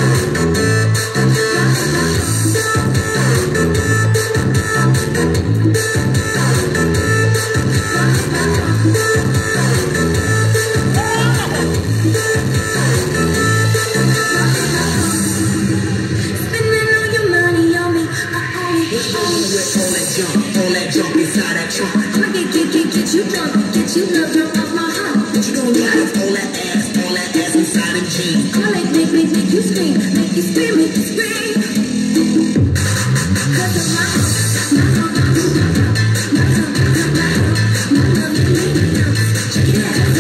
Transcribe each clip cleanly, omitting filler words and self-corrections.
Get you drunk off my heart. What you gonna do with all that ass inside them jeans? I like make you scream, make you scream, make you scream. 'Cause of my love, check it out.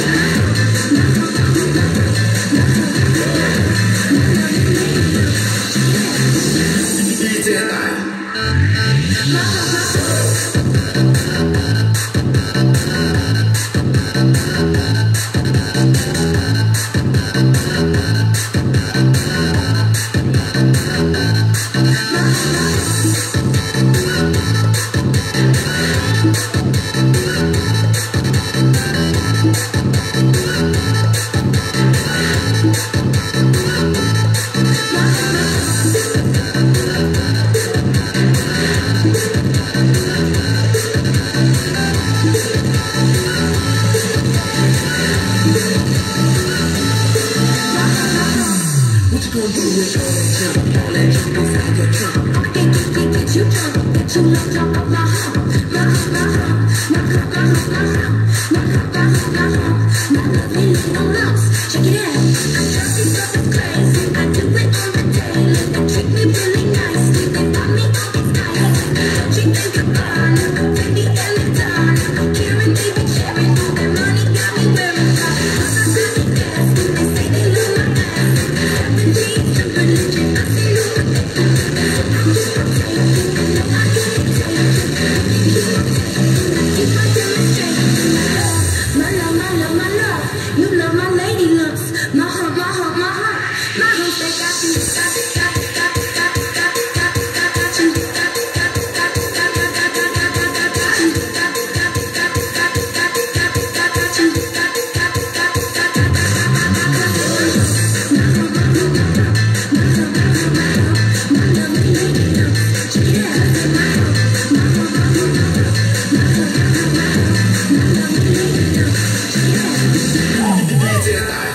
Yeah.